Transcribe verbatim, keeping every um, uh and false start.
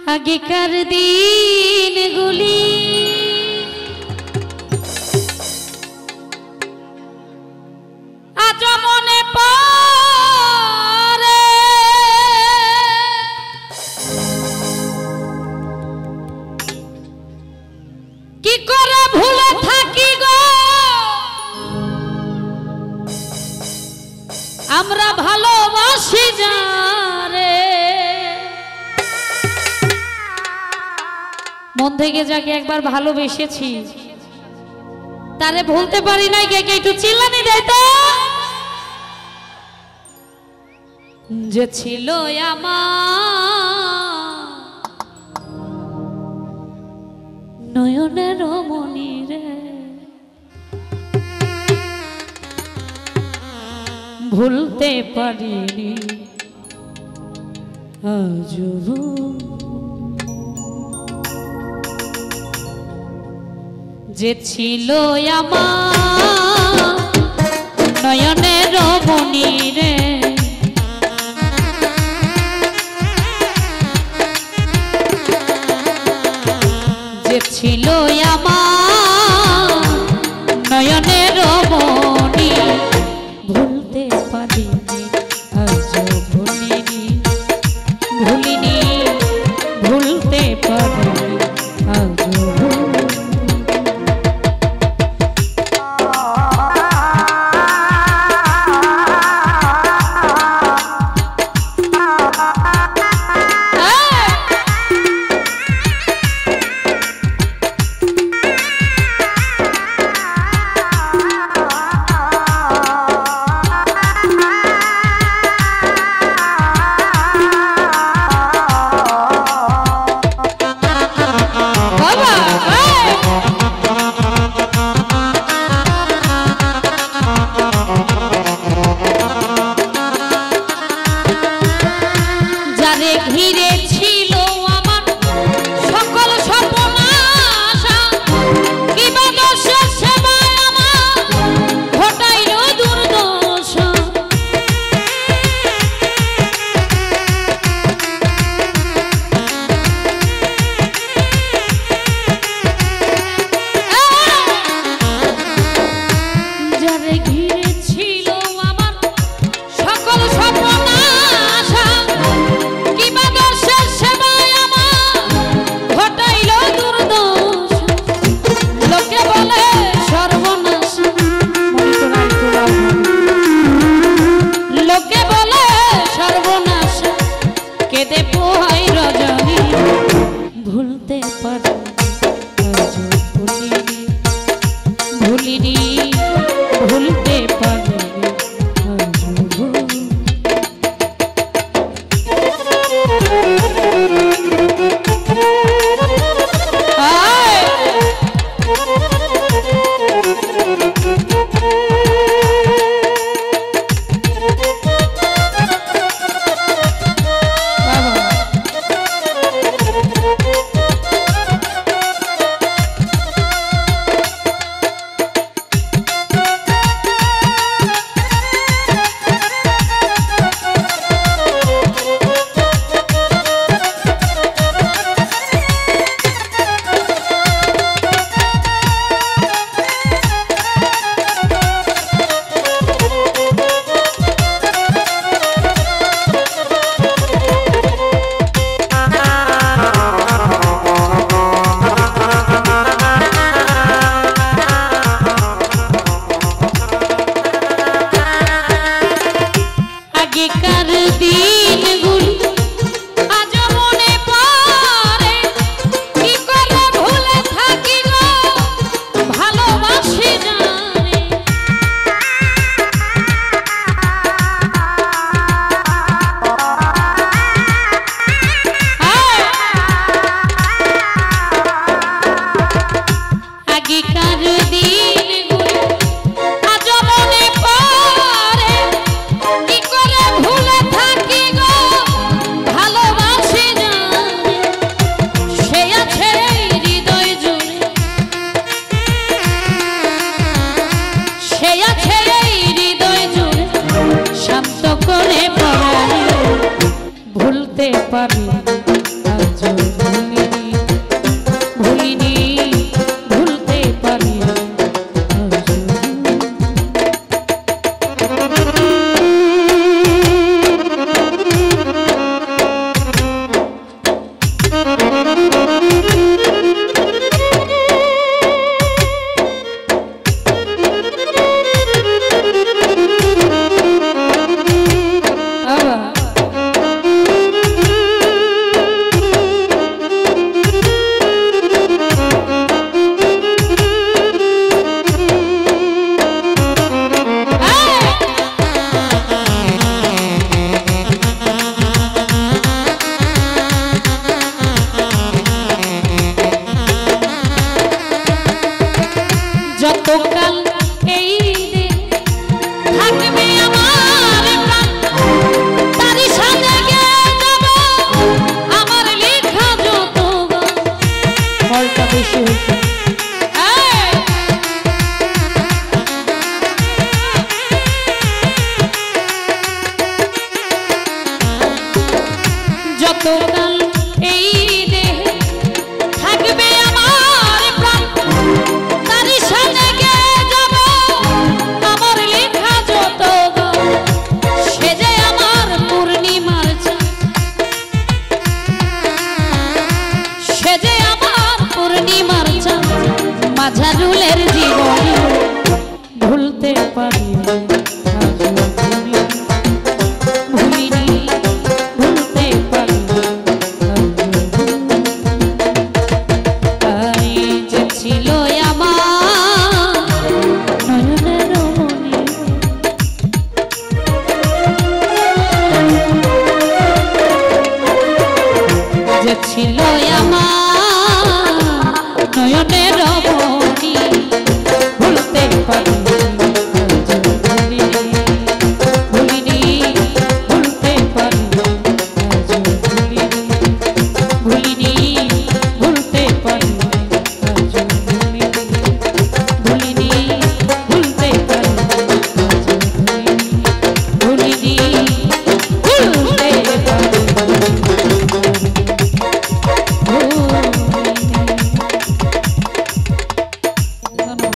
আগেকার দিনগুলি আজ মনে পড়ে, কি করে ভুলে থাকি গো আমরা ভালোবাসি যারে। মন থেকে যাকে একবার ভালোবেসেছি তারে ভুলতে পারি নাই। কে কে একটু চিল্লানি দেয় তো। যে ছিল আমার নয়নের মনি রে, ভুলতে পারিনি আজও। যে ছিল আমার নয়নের মনি রে, যে ছিল আমার নয়নের মনি, ভুলতে পারিনি আজও ভুলিনি, ভুলিনি ভুলতে পারিনি আজও। এই দেহে থাকবে আমার প্রাণ তার সাথে গিয়ে যাব আমার লেখা যত গান সে যে আমার পূর্ণিমার চাঁদ সে যে আমার পূর্ণিমার চাঁদ মাঝারুলের জীবনে ভুলতে পারি ছিল আমার নয়নের